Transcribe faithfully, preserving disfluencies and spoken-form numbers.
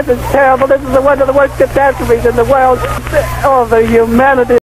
This is terrible. This is one of the worst catastrophes in the world of the humanity.